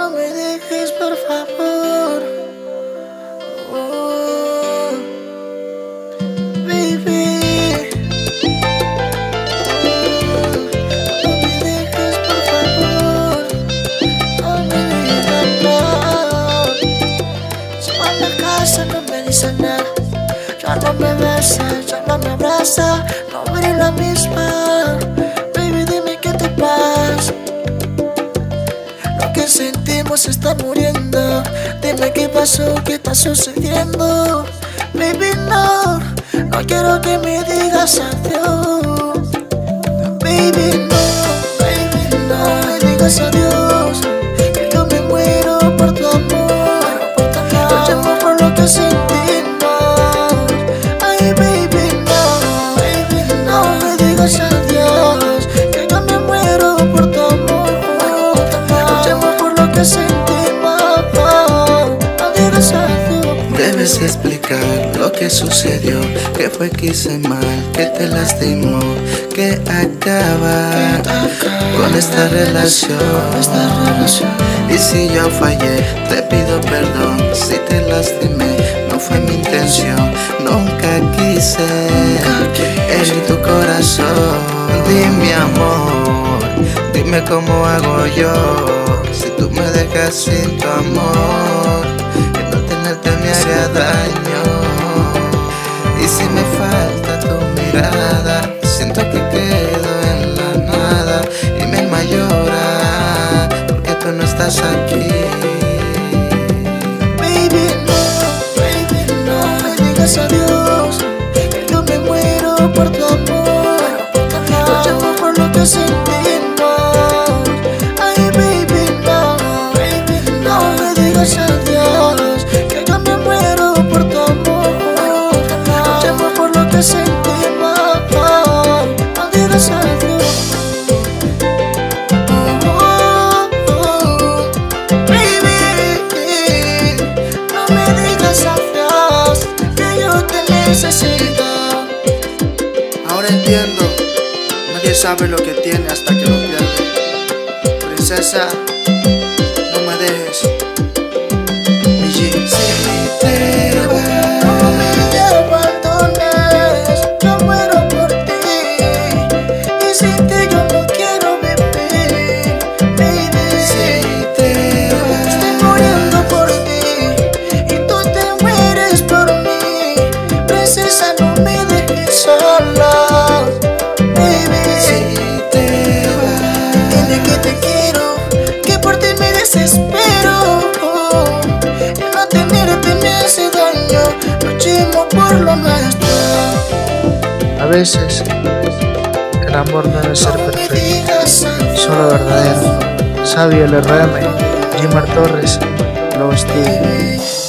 No me dejes, por favor. Oh, baby. No me dejes, por favor. No me digas nada. Se va a la casa, no me dice nada. Ya no me besa, ya no me abraza. No eres la misma. Baby, dime qué te pasa. Lo que sentimos se está muriendo. Dime qué pasó, qué está sucediendo. Baby, no, no quiero que me digas adiós. Baby, no me digas adiós. Que yo me muero por tu amor. Luchemos por lo que sentimos. Ay, baby, no me digas adiós. Que yo me muero por tu amor. Luchemos por lo que sentimos. No digas adiós. Debes explicar lo que sucedió, que fue que hice mal, que te lastimó, que acaba con esta relación. Y si yo fallé, te pido perdón. Si te lastimé, no fue mi intención. Nunca quise herir tu corazón. Dime, amor, dime cómo hago yo si tú me dejas sin tu amor. Me haría daño. Y si me falta tu mirada, siento que quedo en la nada. Y mi alma llora porque tú no estás aquí. Baby, no me digas adiós. Que yo me muero por tu amor. Luchamos por lo que sentimos. Ay, baby, no me digas adiós. Que sentimos, no digas adiós. Baby, no me digas adiós, que yo te necesito. Ahora entiendo, nadie sabe lo que tiene hasta que lo pierde. Princesa, no me dejes. Si te vas, no me abandones, yo muero por ti. Y sin ti yo no quiero vivir, baby. Si te vas, estoy muriendo por ti y tú te mueres por mí. Princesa, no me dejes sola, baby. Si te vas, dile que te quiero, que por ti me desespero. Y no tenerte me hace daño. Luchemos por lo nuestro. A veces el amor no debe ser perfecto, solo verdadero. Sabio LRM, Jimar Torres, Lobo Studio.